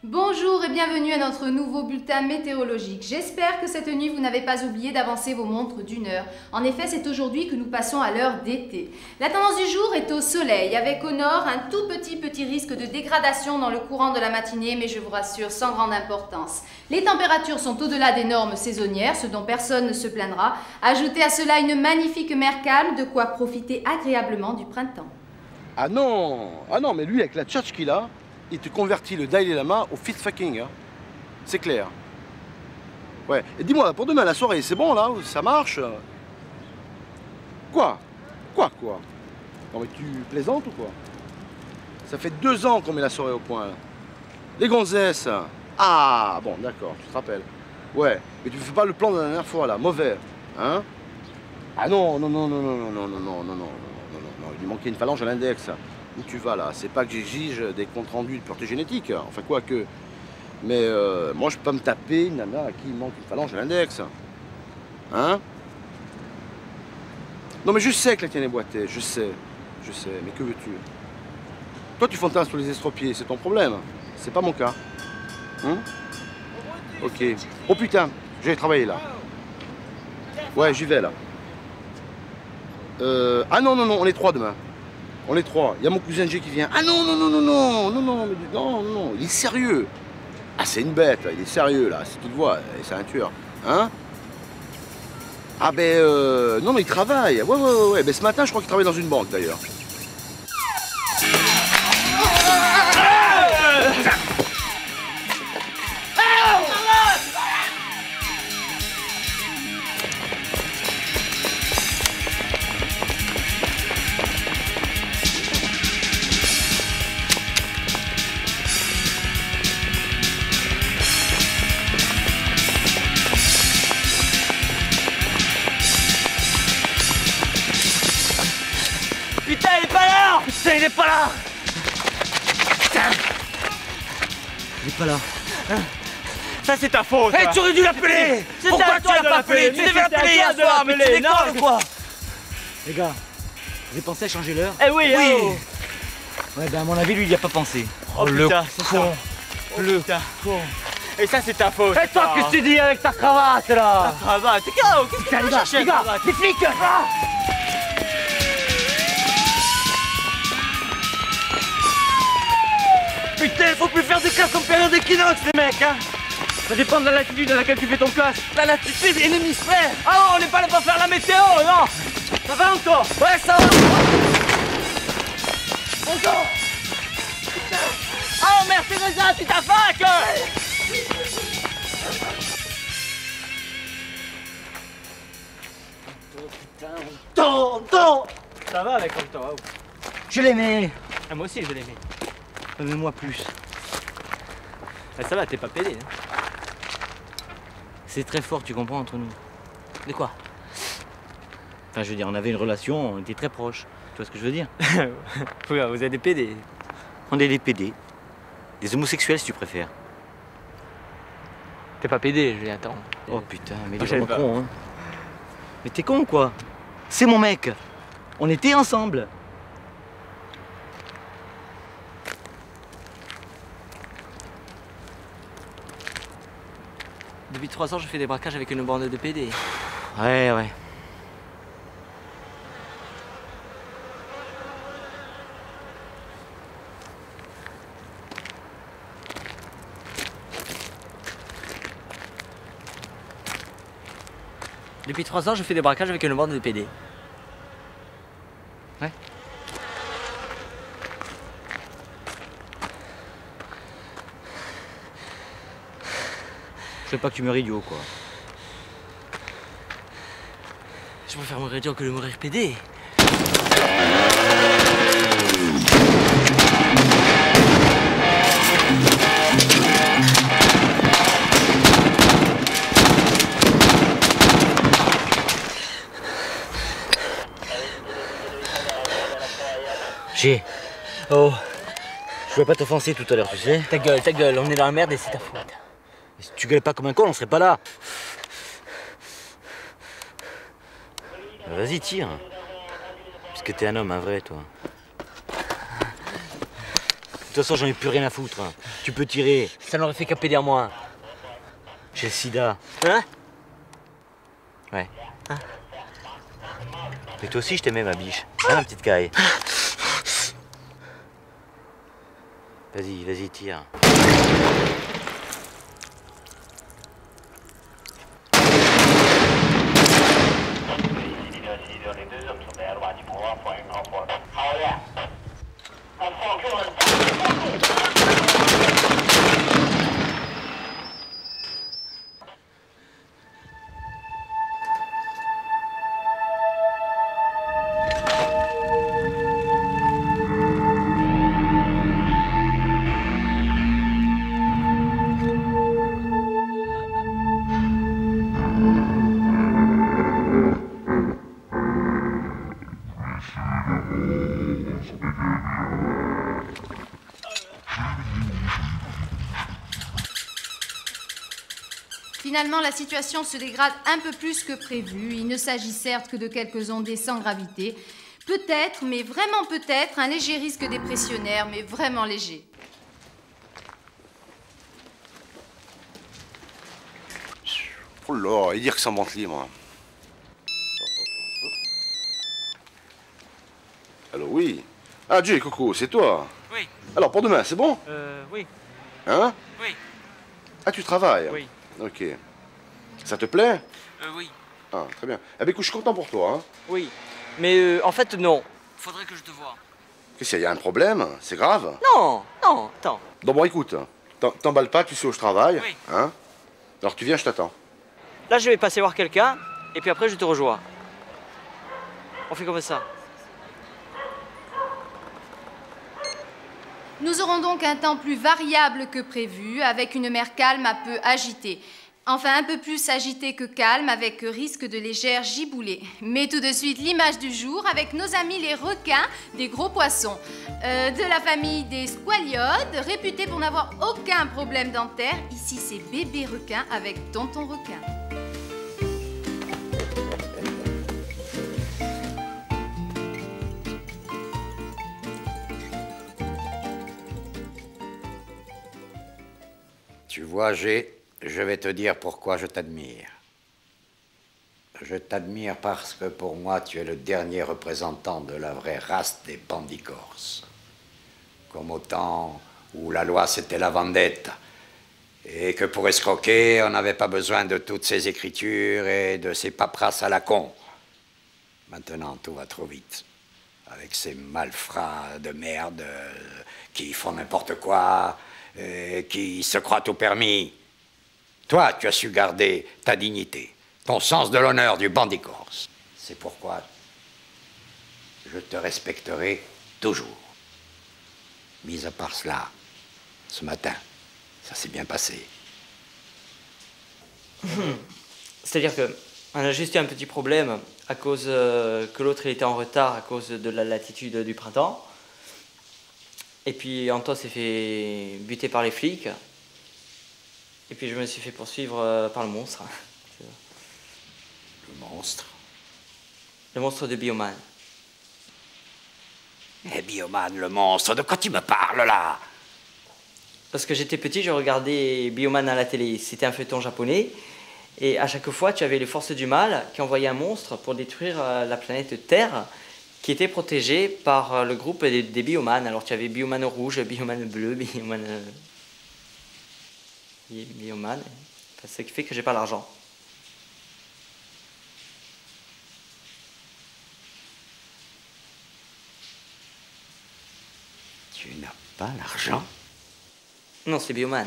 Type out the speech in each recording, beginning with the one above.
Bonjour et bienvenue à notre nouveau bulletin météorologique. J'espère que cette nuit vous n'avez pas oublié d'avancer vos montres d'1 heure. En effet, c'est aujourd'hui que nous passons à l'heure d'été. La tendance du jour est au soleil, avec au nord un tout petit risque de dégradation dans le courant de la matinée, mais je vous rassure, sans grande importance. Les températures sont au-delà des normes saisonnières, ce dont personne ne se plaindra. Ajoutez à cela une magnifique mer calme, de quoi profiter agréablement du printemps. Ah non, mais lui avec la tchatch qu'il a, il te convertit le Dalai Lama au fit-fucking, hein. C'est clair. Ouais, et dis-moi, pour demain la soirée, c'est bon là? Ça marche? Quoi? Non mais tu plaisantes ou quoi? Ça fait 2 ans qu'on met la soirée au point, là. Les gonzesses. Ah, bon, d'accord, tu te rappelles. Ouais, mais tu fais pas le plan de la dernière fois, là, mauvais, hein? Ah non, il lui manquait une phalange à l'index. Où tu vas là? C'est pas que j'exige des comptes rendus de pureté génétique, enfin quoi que. Mais moi je peux pas me taper une nana à qui il manque une phalange à l'index. Hein? Non mais je sais que la tienne est boitée, je sais, mais que veux-tu? Toi tu fantasmes sur les estropiés, c'est ton problème, c'est pas mon cas. Hein? Ok. Oh putain, je vais travailler là. Ouais, j'y vais là. Ah non, on est 3 demain. On est 3. Il y a mon cousin G qui vient. Ah non, il est sérieux. Ah, c'est une bête, il est sérieux là, si tu le vois, c'est un tueur. Hein? Ah ben, non mais il travaille. Ouais. Ben ce matin, je crois qu'il travaille dans une banque d'ailleurs. Putain, il est pas là! Putain, il est pas là! Putain! Il est pas là. Ça, c'est ta faute! Hey, tu aurais dû l'appeler! Pourquoi tu l'as pas appelé? Tu devais l'appeler hier soir, mais tu déconnes ou quoi? Les gars, vous avez pensé à changer l'heure? Eh oui! Oh. Ouais, ben à mon avis, lui, il y a pas pensé. Oh le putain, con! Le con! Et ça, c'est ta faute! Et toi, qu'est-ce que tu dis avec ta cravate là? Ta cravate? T'es KO! Qu'est-ce que tu vas chercher? Les gars, les flics! Putain, faut plus faire de classe en période d'équinoxe, les mecs, hein! Ça dépend de la latitude à laquelle tu fais ton classe. La latitude est l'hémisphère! Ah non, on n'est pas là pour faire la météo, non! Ça va encore? Ouais, ça va! Encore! Oh merde, Teresa, tu t'as fac! Tonton! Ça va avec Tonton, hein? Je l'aimais! Ah, moi aussi, je l'aimais. Mais moi plus. Ah, ça va, t'es pas pédé, hein? C'est très fort, tu comprends, entre nous. De quoi? Enfin, je veux dire, on avait une relation, on était très proches. Tu vois ce que je veux dire? Vous avez des pédés. On est des PD. Des homosexuels, si tu préfères. T'es pas pédé, Julien, attends. Oh putain, mais Je les savais gens pas. con, hein. Mais t'es con, quoi. C'est mon mec. On était ensemble. Depuis 3 ans, je fais des braquages avec une bande de PD. Ouais. Depuis 3 ans, je fais des braquages avec une bande de PD. Ouais. Je veux pas que tu meurs idiot, quoi. Je préfère mourir idiot que de mourir PD. G. Oh. Je voulais pas t'offenser tout à l'heure, tu sais. Ta gueule, on est dans la merde et c'est ta faute. Et si tu gueules pas comme un con, on serait pas là. Vas-y, tire. Parce que t'es un homme, un vrai, toi. toute façon, j'en ai plus rien à foutre. Hein. Tu peux tirer. Ça n'aurait fait qu'à péder à moi. J'ai le sida. Hein? Ouais. Hein? Mais toi aussi, je t'aimais, ma biche. Hein, ma petite caille? Vas-y, vas-y, tire. Finalement, la situation se dégrade un peu plus que prévu. Il ne s'agit certes que de quelques ondées sans gravité. Peut-être, mais vraiment peut-être, un léger risque dépressionnaire, mais vraiment léger. Oh là, il dit que ça monte libre. Alors oui. Ah, Dieu, Coco, c'est toi. Oui. Alors, pour demain, c'est bon? Oui. Hein? Oui. Ah, tu travailles? Oui. Ok. Ça te plaît? Oui. Ah, très bien. Eh bien, écoute, je suis content pour toi, hein. Oui. Mais en fait, non. Faudrait que je te voie. Qu'est-ce qu'il y a un problème? C'est grave? Non, non, attends. Donc bon, écoute, t'emballes pas, tu sais où je travaille, Oui. hein? Alors tu viens, je t'attends. Là, je vais passer voir quelqu'un, et puis après, je te rejoins. On fait comme ça. Nous aurons donc un temps plus variable que prévu, avec une mer calme un peu agitée. Enfin, un peu plus agitée que calme, avec risque de légères giboulées. Mais tout de suite, l'image du jour avec nos amis les requins des gros poissons. De la famille des squaliodes, réputés pour n'avoir aucun problème dentaire. Ici, c'est bébé requin avec tonton requin. Tu vois, je vais te dire pourquoi je t'admire. Je t'admire parce que pour moi, tu es le dernier représentant de la vraie race des bandits corses. Comme au temps où la loi c'était la vendetta, et que pour escroquer, on n'avait pas besoin de toutes ces écritures et de ces paperasses à la con. Maintenant, tout va trop vite. Avec ces malfrats de merde qui font n'importe quoi, qui se croient tout permis. Toi, tu as su garder ta dignité, ton sens de l'honneur du bandit corse. C'est pourquoi je te respecterai toujours. Mis à part cela, ce matin, ça s'est bien passé. C'est-à-dire que on a juste eu un petit problème à cause que l'autre était en retard à cause de la latitude du printemps. Et puis Anton s'est fait buter par les flics. Et puis je me suis fait poursuivre par le monstre. Le monstre? Le monstre de Bioman. Eh, Bioman, le monstre, de quoi tu me parles là? Parce que j'étais petit, je regardais Bioman à la télé. C'était un feuilleton japonais. Et à chaque fois, tu avais les forces du mal qui envoyaient un monstre pour détruire la planète Terre, qui était protégée par le groupe des Bioman. Alors tu avais Bioman rouge, Bioman bleu, Bioman... Bioman. Ce qui fait que j'ai pas l'argent. Tu n'as pas l'argent? Non, c'est Bioman.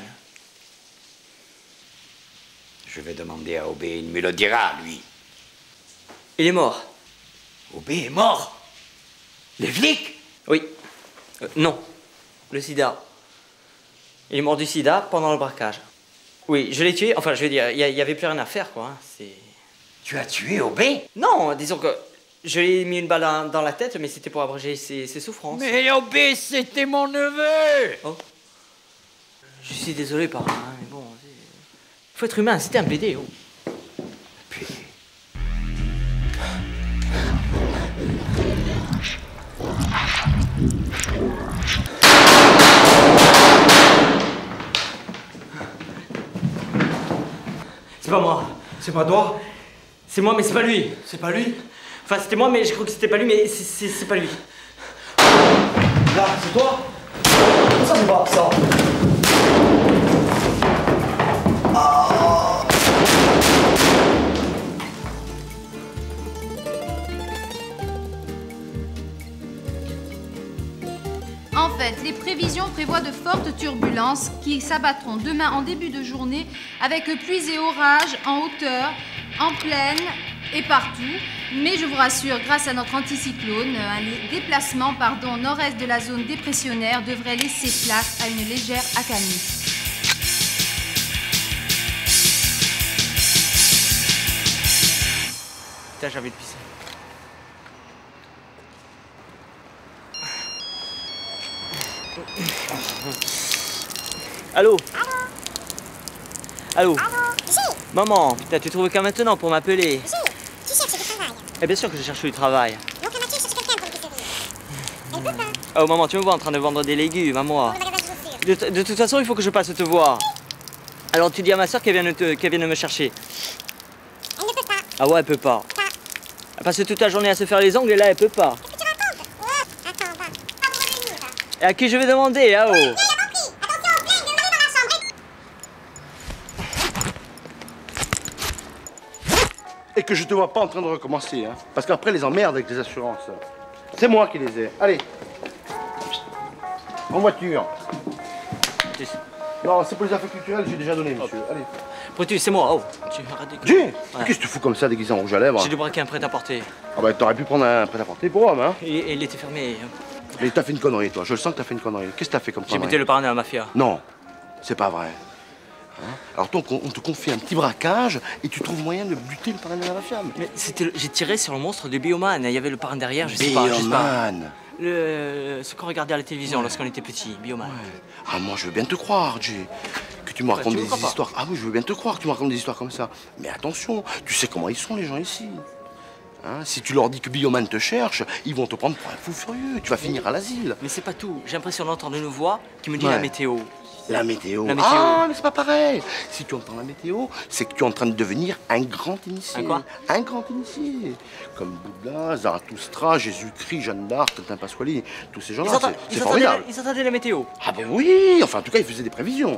Je vais demander à Obé, il me le dira, lui. Il est mort. Obé est mort? Les flics? Oui. Non. Le sida. Il est mort du sida pendant le braquage. Oui, je l'ai tué. Enfin, je veux dire, il n'y avait plus rien à faire, quoi. Hein. Tu as tué Obé? Non, disons que je lui ai mis une balle dans la tête, mais c'était pour abréger ses souffrances. Mais Obé, c'était mon neveu! Oh. Je suis désolé, parrain, hein, mais bon... Il faut être humain, c'était un BD, oh. Puis... pas moi. C'est pas toi? C'est moi, mais c'est pas lui. C'est pas lui? Enfin, c'était moi, mais je crois que c'était pas lui, mais c'est pas lui. Là, c'est toi? Ça me va, ça. En fait, les prévisions prévoient de fortes turbulences qui s'abattront demain en début de journée avec pluies et orages en hauteur, en plaine et partout. Mais je vous rassure, grâce à notre anticyclone, un déplacement nord-est de la zone dépressionnaire devrait laisser place à une légère accalmie. Putain, j'ai envie de pisser. Allô? Allô? Maman, putain, tu trouves qu'à maintenant pour m'appeler? Tu cherches du travail. Eh bien sûr que je cherche du travail. Donc la Mathieu cherche quelqu'un pour l'épicerie. Elle peut pas. Oh maman, tu me vois en train de vendre des légumes à moi. Pour le magasin de chaussures. De toute façon, il faut que je passe te voir. Alors tu dis à ma soeur qu'elle vienne me chercher. Elle ne peut pas. Ah ouais, elle peut pas. Pas. Elle passe toute la journée à se faire les ongles et là, elle peut pas. Qu'est-ce que tu racontes? Oh, attends, va. Pas pour revenir, va. Et à qui je vais demander, là-haut? Il a compris. Attention aux plaintes, allez dans la chambre. Et que je te vois pas en train de recommencer, hein. Parce qu'après, les emmerdes avec les assurances. C'est moi qui les ai. Allez. En voiture. Non, c'est pour les affaires culturelles, j'ai déjà donné, monsieur. Allez. Brutus, c'est moi. Oh, tu arrêtes de... Jay, qu'est-ce que tu fous comme ça déguisé en rouge à lèvres? J'ai dû braquer un prêt-à-porter. Ah bah t'aurais pu prendre un prêt-à-porter pour homme, hein. Et il était fermé. Mais t'as fait une connerie, toi. Je le sens que t'as fait une connerie. Qu'est-ce que t'as fait comme J'ai connerie? buté le parrain de la mafia. Non, c'est pas vrai. Hein? Alors toi, on te confie un petit braquage et tu trouves moyen de buter le parrain de la mafia. Mais c'était, j'ai tiré sur le monstre de Bioman. Il y avait le parrain derrière, je sais pas. Bioman. Ce qu'on regardait à la télévision lorsqu'on était petit, Bioman. Ouais. Ah, moi, je veux bien te croire, Jay. Que tu me racontes tu me des crois pas? histoires. Ah oui, je veux bien te croire que tu me racontes des histoires comme ça. Mais attention, tu sais comment ils sont, les gens ici. Hein, si tu leur dis que Bioman te cherche, ils vont te prendre pour un fou furieux. Tu vas finir à l'asile. Mais c'est pas tout. J'ai l'impression d'entendre une voix qui me dit Ouais. la météo. La météo. La météo. Ah, mais c'est pas pareil. Si tu entends la météo, c'est que tu es en train de devenir un grand initié. Un quoi? Un grand initié. Comme Bouddha, Zarathustra, Jésus-Christ, Jeanne d'Arc, Tintin Pasquali, tous ces gens-là. C'est formidable. Ils entendaient la météo. Ah ben oui, enfin en tout cas, ils faisaient des prévisions.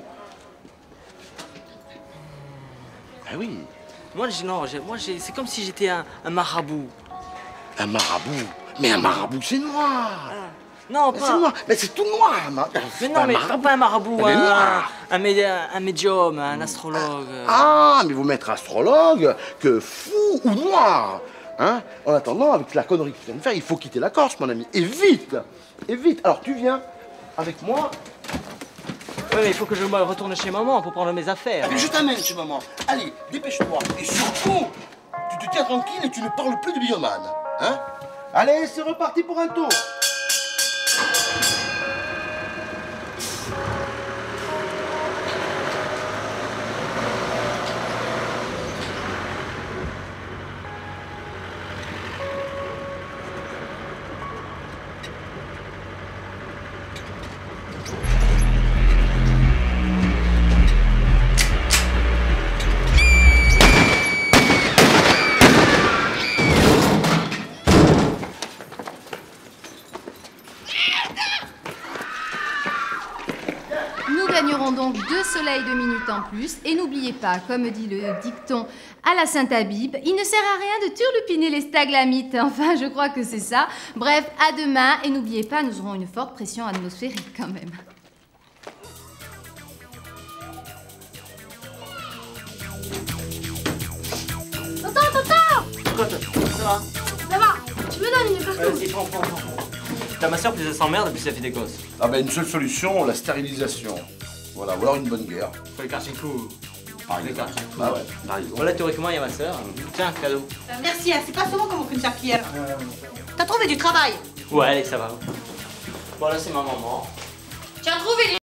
Ah oui, Moi, c'est comme si j'étais un marabout. un marabout. Mais un marabout, c'est noir. Non, Mais pas. c'est noir. Mais c'est tout noir. Mais non, mais pas un marabout, Elle est noire. un médium, un astrologue. Ah, mais vous mettre astrologue que fou ou noir. Hein? En attendant, avec la connerie que tu viens de faire, il faut quitter la Corse, mon ami. Et vite. Et vite. Alors tu viens avec moi. Ouais, mais il faut que je me retourne chez maman pour prendre mes affaires. Je t'amène chez maman. Allez, dépêche-toi. Et surtout, tu te tiens tranquille et tu ne parles plus de Bioman. Hein? Allez, c'est reparti pour un tour. Nous gagnerons donc 2 soleils de minutes en plus. Et n'oubliez pas, comme dit le dicton à la Sainte-Habib, il ne sert à rien de turlupiner les staglamites. Enfin, je crois que c'est ça. Bref, à demain. Et n'oubliez pas, nous aurons une forte pression atmosphérique quand même. Ça va. Tu me donnes une cartouche. Vas-y, prends. T'as ma soeur, plus elle s'emmerde, plus elle fait des gosses. Ah ben une seule solution, la stérilisation. Voilà, ou alors une bonne guerre. Faut les quartiers cool. Par Les exemple. quartiers Ah ouais, par exemple. Voilà, théoriquement, il y a ma soeur. Tiens, cadeau. Merci, hein, c'est pas souvent qu'on m'offre une serpillière. T'as trouvé du travail? Ouais, allez, ça va. Bon, là, c'est ma maman. Tu as trouvé